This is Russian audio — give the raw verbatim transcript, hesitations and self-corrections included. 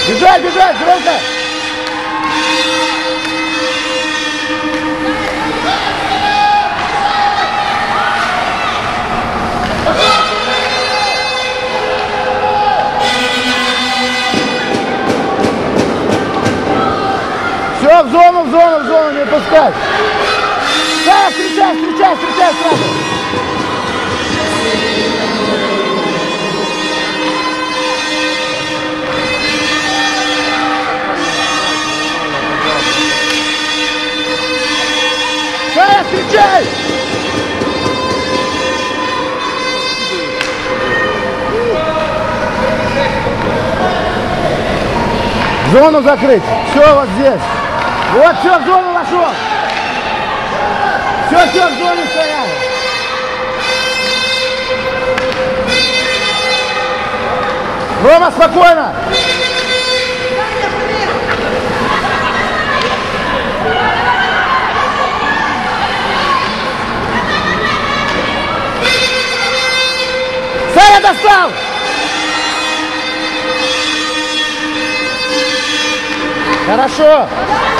Бежать, бежать, громко! Все, в зону, в зону, в зону, не пускать. Да, встречай, встречай, встречай сразу. Да, встречай. Зону закрыть. Все, вот здесь. Вот, все, в зону вошел. Все, все, в зоне стоял. Рома, спокойно. Саня достал. Хорошо.